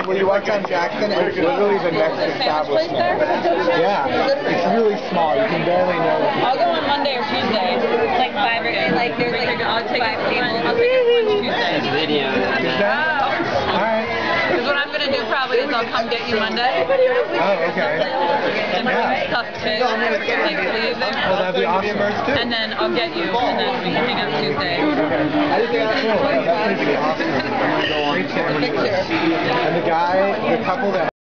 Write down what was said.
Will you watch on Jackson? It's literally the next establishment. Yeah, it's really small. You can barely know. I'll go on Monday or Tuesday. Like 5 or like there's like I'll take 5 tables. I'll take it on Tuesday. Video. Alright. Because what I'm gonna do probably is I'll come get you Monday. Oh, okay. And bring me stuff too. Like sleeves. Well, that'd be awesome. And then I'll get you, and then we can hang out Tuesday. That's awesome. I'm gonna go on. And the guy, the couple that